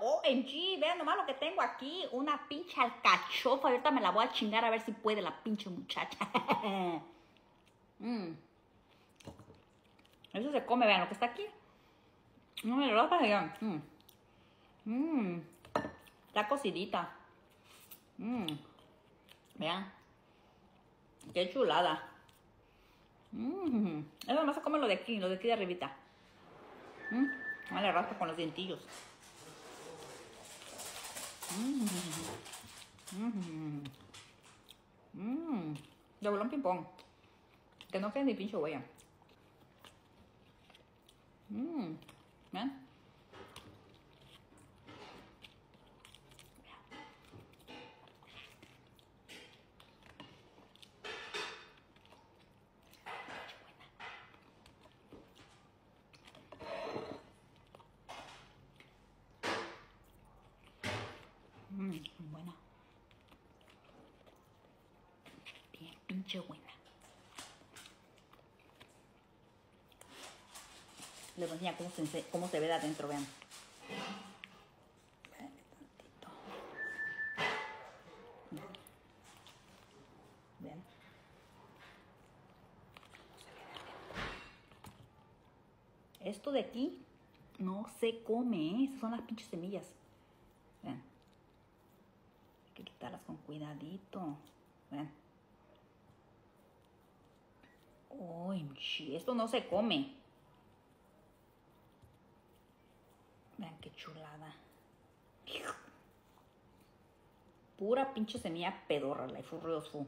OMG, vean nomás lo que tengo aquí. Una pinche alcachofa. Ahorita me la voy a chingar a ver si puede la pinche muchacha. Eso se come, vean lo que está aquí. No me lo para allá. Está cocidita. Vean. Qué chulada. Eso nomás se come lo de aquí de arribita. Le raspa con los dientillos. De bolón ping pong. Que no quede ni pinche huella. ¿Ven? Buena. Bien pinche buena. Les voy a enseñar cómo se ve de adentro, vean. Tantito. Vean. Esto de aquí no se come, ¿eh? Esas son las pinches semillas. Vean. Hay que quitarlas con cuidadito. Vean. OMG, esto no se come. Vean qué chulada. Pura pinche semilla pedorra, la furioso.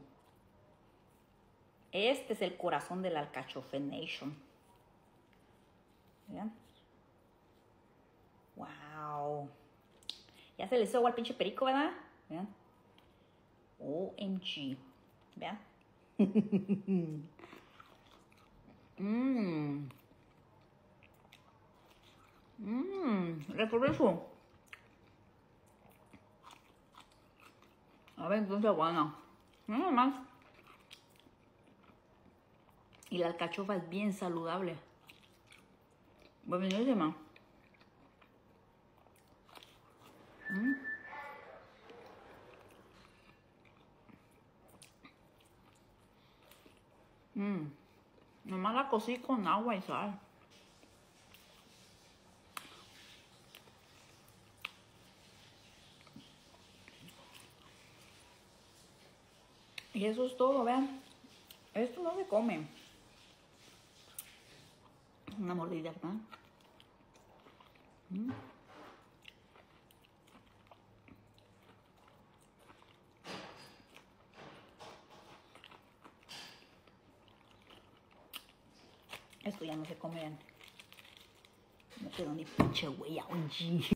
Este es el corazón de la alcachofe nation. Vean. Wow. Ya se le hizo agua al pinche perico, ¿verdad? Vean. OMG. Vean. Refresco. A ver, entonces bueno. Nada más. Y la alcachofa es bien saludable. Buenísima. Nomás la cocí con agua y sal. Y eso es todo, vean. Esto no se come. Una mordida, ¿verdad? Esto ya no se come, vean. No quedó ni pinche huella, oye.